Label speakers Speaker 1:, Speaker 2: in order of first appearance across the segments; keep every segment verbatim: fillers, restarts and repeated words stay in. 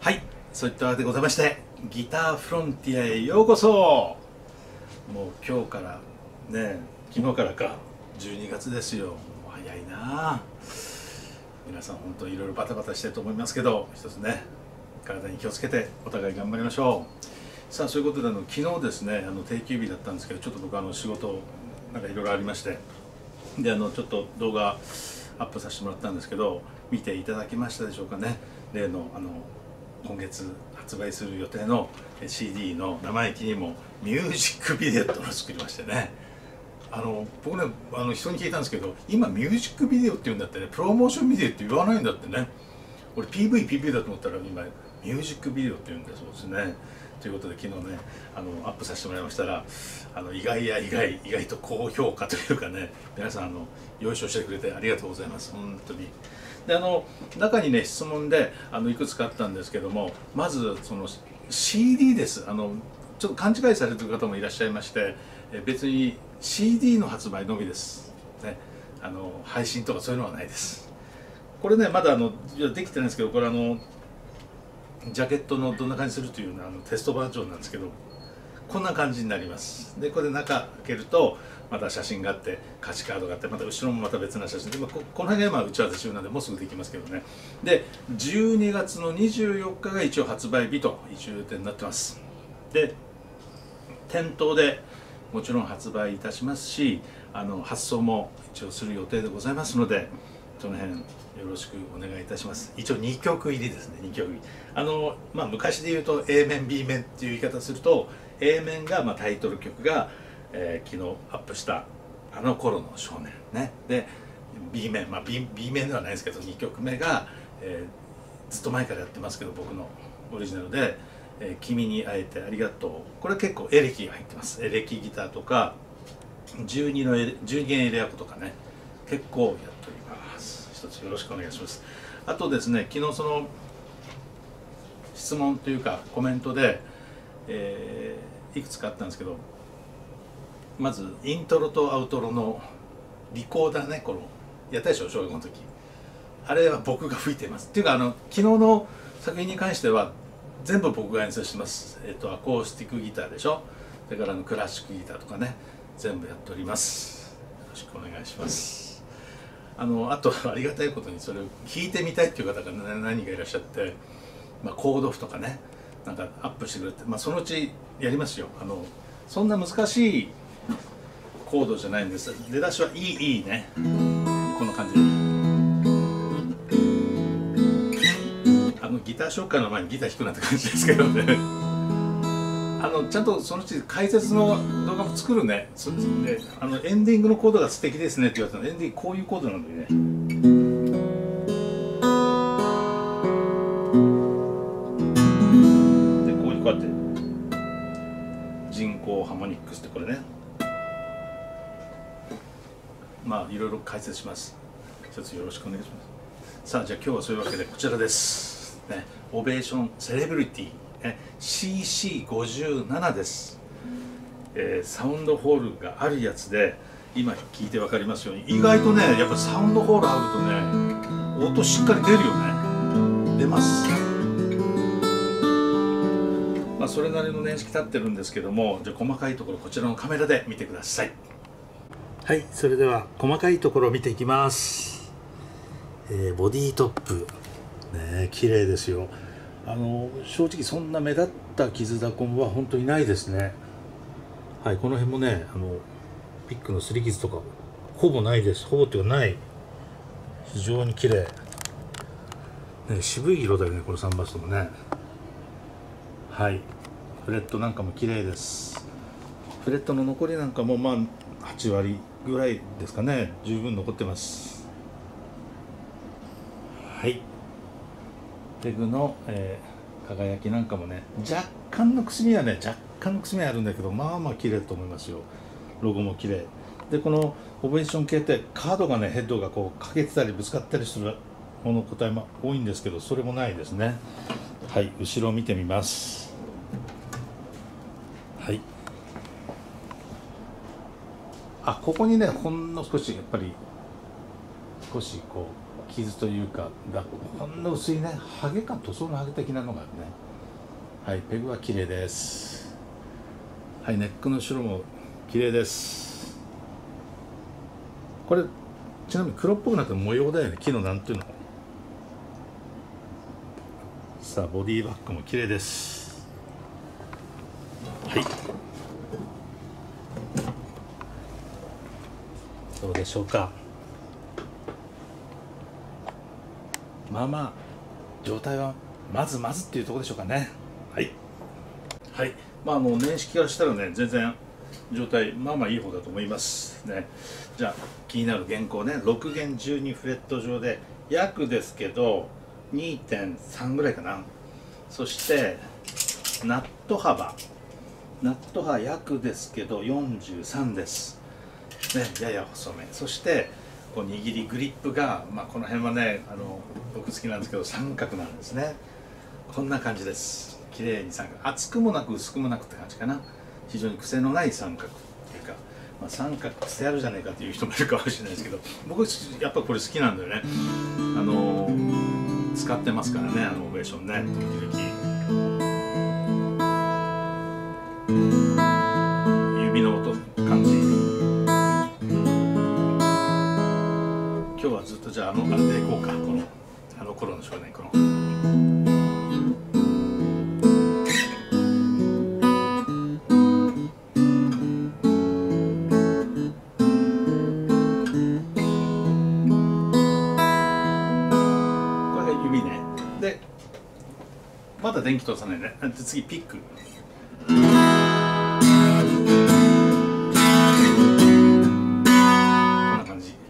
Speaker 1: はい、そういったわけでございまして、ギターフロンティアへようこそ。もう今日からね、昨日からかじゅうにがつですよ。もう早いな。皆さん本当にいろいろバタバタしてると思いますけど、一つね、体に気をつけてお互い頑張りましょう。さあ、そういうことであの昨日ですね、あの定休日だったんですけど、ちょっと僕あの仕事なんかいろいろありまして、であのちょっと動画アップさせてもらったんですけど、見ていただきましたでしょうかね。例のあの今月発売する予定の シーディー の生意気にもミュージックビデオってのを作りましてね、あの僕ね、あの人に聞いたんですけど、今ミュージックビデオって言うんだってね、プロモーションビデオって言わないんだってね。俺 ピーブイ、ピーブイ だと思ったら今ミュージックビデオって言うんだそうですね。ということで昨日ね、あのアップさせてもらいましたら、あの意外や意外意外と高評価というかね、皆さんあのよいしょしてくれてありがとうございます、本当に。であの中にね質問であのいくつかあったんですけども、まずその シーディー です。あのちょっと勘違いされてる方もいらっしゃいまして、別に シーディー の発売のみです、ね、あの配信とかそういうのはないです。これねまだあのできてないんですけど、これあのジャケットのどんな感じするというのはあのテストバージョンなんですけど、こんな感じになります。でこれ中開けるとまた写真があって、歌詞カードがあって、また後ろもまた別な写真で、まあ、こ, この辺が今打ち合わせ中なんでもうすぐできますけどね。でじゅうにがつのにじゅうよっかが一応発売日と一応予定になってます。で店頭でもちろん発売いたしますし、あの発送も一応する予定でございますので、その辺よろしくお願いいたします。一応にきょく入りですね。にきょく入り、あの、まあ、昔で言うと A 面 B 面っていう言い方すると、 A 面がまあタイトル曲が、えー、昨日アップした「あの頃の少年」ね。で B 面、まあ、B, B 面ではないですけどにきょくめが、えー、ずっと前からやってますけど僕のオリジナルで「えー、君に会えてありがとう」。これは結構エレキが入ってます。エレキギターとかじゅうにのじゅうに弦エレアコとかね、結構やっております。一つよろしくお願いします。あとですね、昨日その質問というかコメントで、えー、いくつかあったんですけど、まずイントロとアウトロのリコーダーね、このやったでしょ小学校の時。あれは僕が吹いています。っていうかあの昨日の作品に関しては全部僕が演奏してます。えっとアコースティックギターでしょ、それからあのクラシックギターとかね、全部やっております。よろしくお願いします。あのあとありがたいことにそれを弾いてみたいっていう方が何人かいらっしゃって、まあ、コード譜とかねなんかアップしてくれて、まあ、そのうちやりますよ。あのそんな難しいコードじゃないんです。出だしはいいいいね、こんな感じで、あのギター紹介の前にギター弾くなんて感じですけどねあのちゃんとそのうち解説の動画も作るね。そであのエンディングのコードが素敵ですねって言われたの。エンディングこういうコードなんでね、でこういうこうやって人工ハーモニックスってこれね、まあいろいろ解説します。一つよろしくお願いします。さあじゃあ今日はそういうわけでこちらですね。オベーションセレブリティシーシーごじゅうなな です、えー、サウンドホールがあるやつで、今聞いて分かりますように意外とねやっぱサウンドホールあるとね音しっかり出るよね。出ます。まあそれなりの年式立ってるんですけども、じゃあ細かいところこちらのカメラで見てください。はい、それでは細かいところを見ていきます。えー、ボディトップね綺麗ですよ。あの正直そんな目立った傷だこは本当にないですね。はい、この辺もねあのピックの擦り傷とかほぼないです。ほぼっていうかない。非常に綺麗、ね、渋い色だよねこのサンバストもね。はい、フレットなんかも綺麗です。フレットの残りなんかもまあはちわりぐらいですかね、十分残ってます。はい、ペグの、えー、輝きなんかもね若干のくすみはね若干のくすみはあるんだけど、まあまあ綺麗だと思いますよ。ロゴも綺麗で、このオベーション系ってカードがねヘッドがこうかけてたりぶつかったりするもの個体も多いんですけど、それもないですね。はい、後ろを見てみます。はい、あここにねほんの少しやっぱり少しこう傷というかがほんの薄いねハゲ感、塗装のハゲ的なのがあるね。はい、ペグは綺麗です。はい、ネックの後ろも綺麗です。これちなみに黒っぽくなって模様だよね、木のなんていうの。さあボディバッグも綺麗です。はい、どうでしょうか。まあまあ状態はまずまずっていうところでしょうかね。はいはい、まああの年式からしたらね全然状態まあまあいい方だと思いますね。じゃあ気になる原稿ね、ろく弦じゅうにフレット上で約ですけど にてんさん ぐらいかな。そしてナット幅ナット幅約ですけどよんじゅうさんですね、やや細め。そしてこう握りグリップが、まあ、この辺はねあの僕好きなんですけど三角なんですね。こんな感じです。綺麗に三角、厚くもなく薄くもなくって感じかな。非常に癖のない三角っていうか、まあ、三角癖あるじゃないかっていう人もいるかもしれないですけど、僕やっぱこれ好きなんだよね。あのー、使ってますからね、あのオベーションね、時々指の音感じ。今日はずっとじゃああのあれでいこうか、このあの頃の少年この。これが指ね。でまだ電気通さないね。で次ピック。こんな感じ。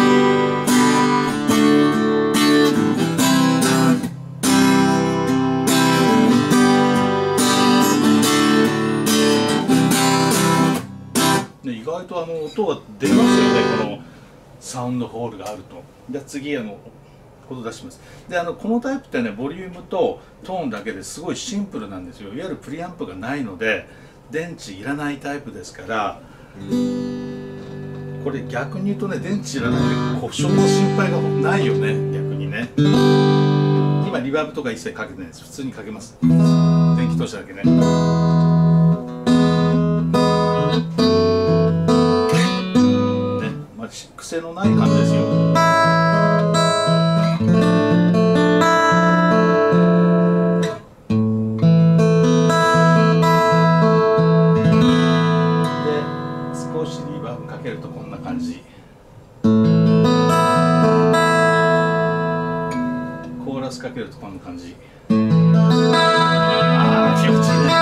Speaker 1: 意外とあの音が出ますよね、このサウンドホールがあると。じゃあ次あの音出します。であのこのタイプってねボリュームとトーンだけですごいシンプルなんですよ。いわゆるプリアンプがないので電池いらないタイプですから、これ逆に言うとね電池いらないんで故障の心配がないよね、逆にね。今リバーブとか一切かけてないです。普通にかけます。電気通しただけね。癖のない感じですよ。で少しリバーブかけるとこんな感じ。コーラスかけるとこんな感じ。ああ気持ちいいね。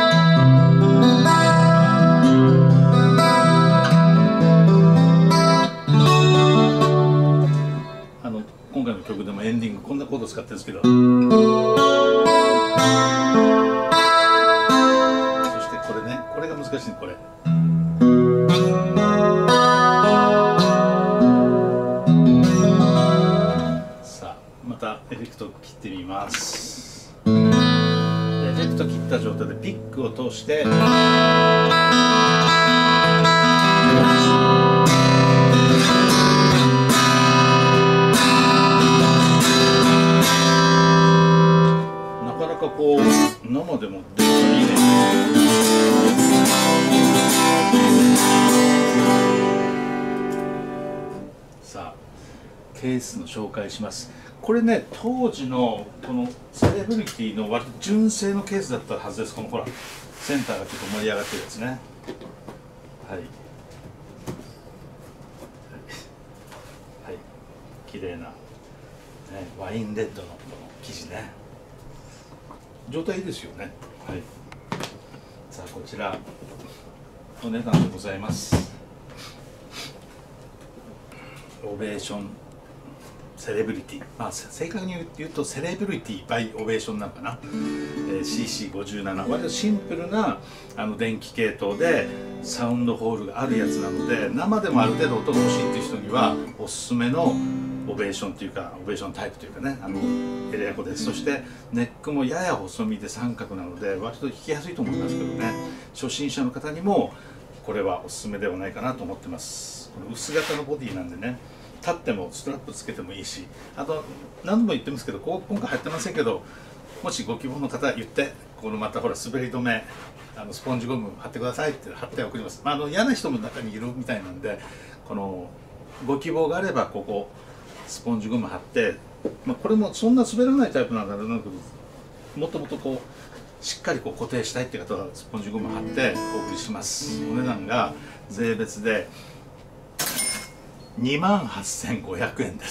Speaker 1: 今回の曲でもエンディングこんなコード使ってるんですけど、そしてこれね、これが難しいね、これ。さあまたエフェクトを切ってみます。エフェクト切った状態でピックを通してこう生でも出るといいね。さあケースの紹介します。これね当時のこのセレブリティの割と純正のケースだったはずです。このほらセンターがちょっと盛り上がってるやつね。はいはい、綺麗な、ね、ワインレッドのこの生地ね。状態いいですよね。はい。さあこちらお値段でございます。オベーションセレブリティ、まあ正確に言うとセレブリティ by オベーションなのかな。えー、シーシーごじゅうなな 割とシンプルなあの電気系統でサウンドホールがあるやつなので、生でもある程度音が欲しいっていう人にはおすすめのオベーションというかオベーションタイプというかね、あのエレアコです。そしてネックもやや細身で三角なので割と弾きやすいと思いますけどね、初心者の方にもこれはおすすめではないかなと思ってます。この薄型のボディなんでね、 立ってもストラップつけてもいいし、あと何度も言ってますけど、こう今回入ってませんけど、もしご希望の方言って、このまたほら滑り止め、あのスポンジゴム貼ってくださいって貼って送ります。まあ、あの嫌な人も中にいるみたいなんで、このご希望があればここスポンジゴム貼って、まあ、これもそんな滑らないタイプなんだけど、もっともっとこうしっかりこう固定したいって方はスポンジゴム貼ってお送りします。お値段が税別でにまんはっせんごひゃくえんです。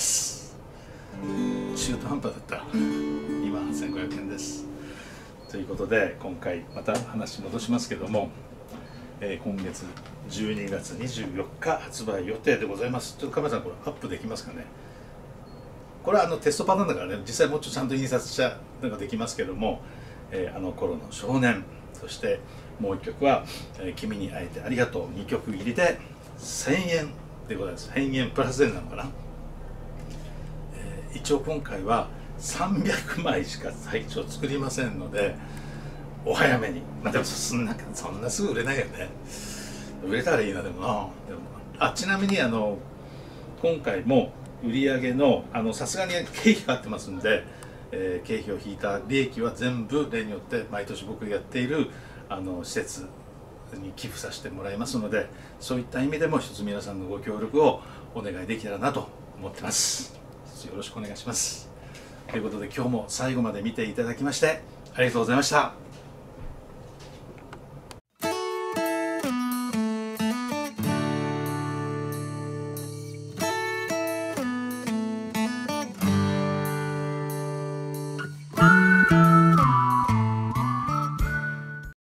Speaker 1: 中途半端だった。にまんはっせんごひゃくえんです。ということで今回また話戻しますけども、えー、今月じゅうにがつにじゅうよっか発売予定でございます。ちょっとカメラさんこれアップできますかね。これはあのテストパターンだからね、実際もうちょっとちゃんと印刷したのができますけども、えー、あの頃の少年、そしてもう一曲は、えー、君に会えてありがとう、にきょく入りでせんえんでございます。せんえんプラスでなのかな、えー、一応今回はさんびゃくまいしか最長作りませんので、お早めに。まあでもそんなそんなすぐ売れないよね。売れたらいいな。でもな。でもあちなみにあの今回も売り上げのさすがに経費かかってますんで、えー、経費を引いた利益は全部例によって毎年僕がやっているあの施設に寄付させてもらいますので、そういった意味でも一つ皆さんのご協力をお願いできたらなと思ってます。よろしくお願いします。ということで今日も最後まで見ていただきましてありがとうございました。